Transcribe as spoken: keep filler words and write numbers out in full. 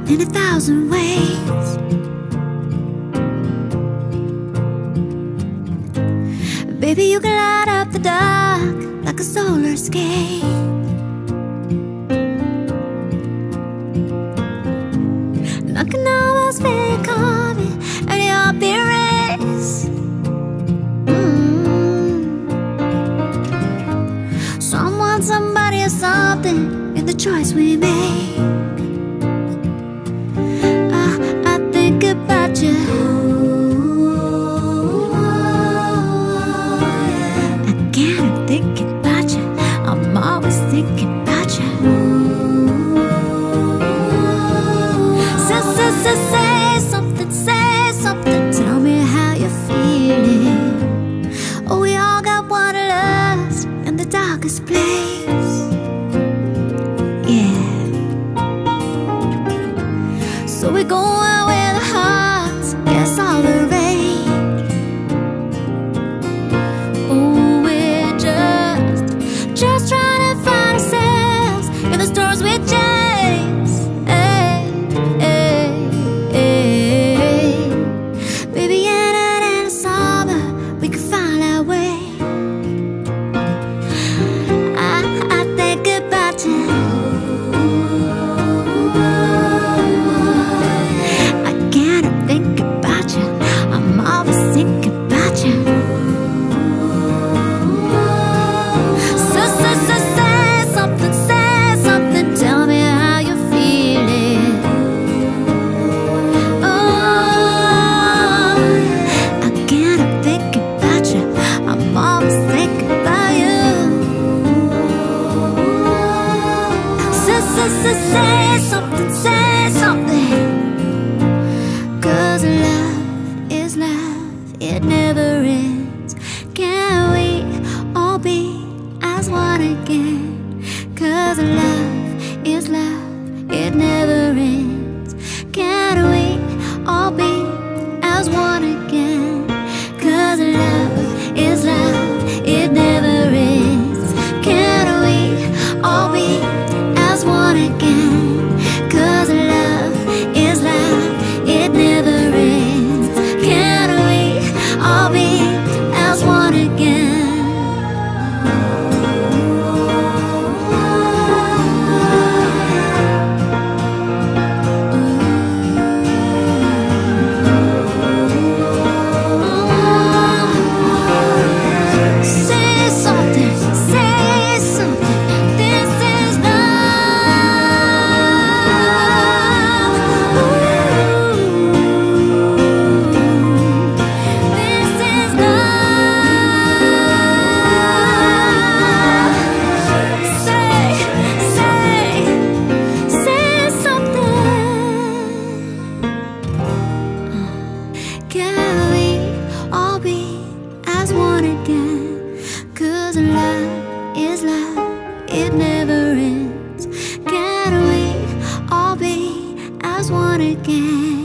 in a thousand ways. Baby, you can light up the dark like a solar escape. And I can almost feel you coming and your heart be raised. mm. Someone, somebody, or something in the choice we make. I, I think about you. Thinking about you, I'm always thinking about you. Say, say, say, say something, say something. Tell me how you're feeling. Oh, we all got wanderlust in the darkest place. Yeah. So we go out with our hearts, yes, all the rage. Just trying to find ourselves in the storms we chase. Hey, hey, hey. Baby, in it and summer, we can find our way. I, I think about you. I can't think about you. I'm always thinking about you. Say something, say something. 'Cause love is love, it never ends. Can we all be as one again? 'Cause love is love, it never ends. Can we all be as one again? 'Cause love is love, it never ends. Can we all be as one again? 'Cause love is love, it never ends. Can we all be as one again? Say something, say something. This is love is love, it never ends. Can we all be as one again?